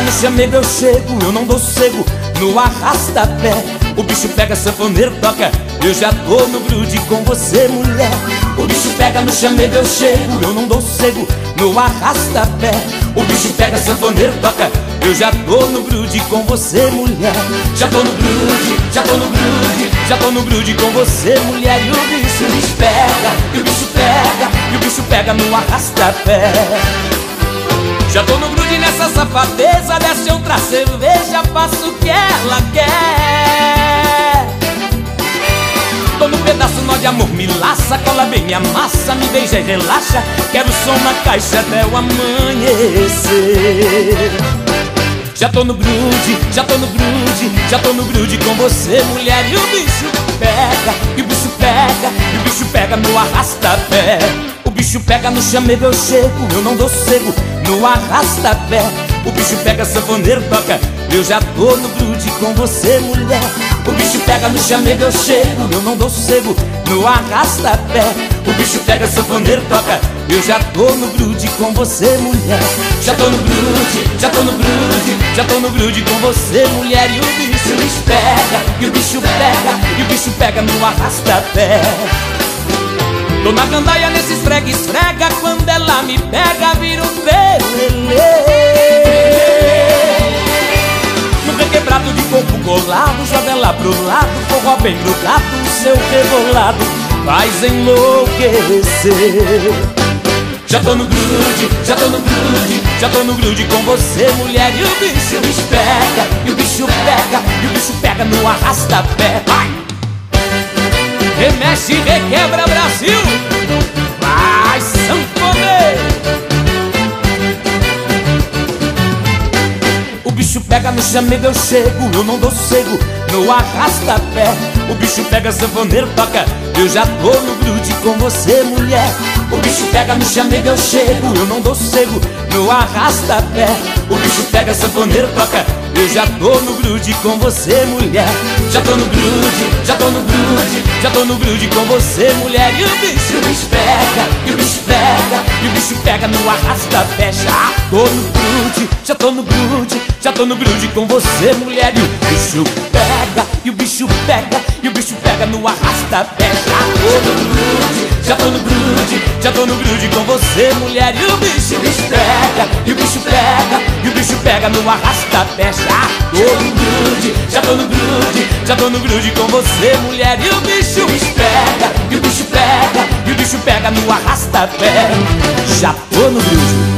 no chamego eu chego, eu não dou sossego no arrasta-pé. O bicho pega, sanfoneiro toca, eu já tô no grude com você, mulher. O bicho pega no chamego eu chego, eu não dou sossego no arrasta-pé. O bicho pega, sanfoneiro toca, eu já tô no grude com você, mulher. Já tô no grude, já tô no grude, já tô no grude com você, mulher. E o bicho pega, e o bicho pega, e o bicho pega no arrasta-pé. Já tô no grude nessa safadeza, desce outra cerveja, faço o que ela quer. Tô no pedaço nó de amor, me laça, cola bem, me amassa, me beija e relaxa. Quero som na caixa até o amanhecer. Já tô no grude, já tô no grude, já tô no grude com você, mulher. E o bicho pega, e o bicho pega, e o bicho pega no arrasta-pé. O bicho pega no chamego eu chego, eu não dou sossego no arrasta-pé. O bicho pega, sanfoneiro toca, eu já tô no grude com você, mulher. O bicho pega no chamego eu chego, eu não dou sossego no arrasta-pé. O bicho pega, sanfoneiro toca, eu já tô no grude com você, mulher. Já tô no grude, já tô no grude, já tô no grude com você, mulher. E o bicho pega, e o bicho pega, e o bicho pega no arrasta-pé. Tô na gandaia nesse esfrega-esfrega, quando ela me pega vira um trelelê. No requebrado de corpo colado, joga ela pro lado, forró bem grudado, o seu rebolado faz enlouquecer. Já tô no grude, já tô no grude, já tô no grude com você, mulher. E o bicho pega, e o bicho pega, e o bicho pega no arrasta-pé. Vai! Remexe, requebra, Brasil! Vai, sanfoneiro! O bicho pega no chamego eu chego, eu não dou sossego no arrasta-pé. O bicho pega, sanfoneiro toca, eu já tô no grude com você, mulher. O bicho pega no chamego eu chego, eu não dou sossego no arrasta-pé. O bicho pega, sanfoneiro toca, eu já tô no grude com você, mulher. Já tô no grude, já tô no grude, já tô no grude com você, mulher. E o bicho pega, e o bicho pega, e o bicho pega no arrasta-pé. Já tô no grude, já tô no grude, já tô no grude com você, mulher. E o bicho pega, e o bicho pega, e o bicho pega no arrasta-pé. Já tô no grude, já tô no grude, já tô no grude com você, mulher. E o bicho pega, e o bicho pega, e o bicho pega no arrasta-pé. Já tô no grude, já tô no grude, já tô no grude com você, mulher. E o bicho pega, e o bicho pega, e o bicho pega no arrasta-pé. Já tô no grude.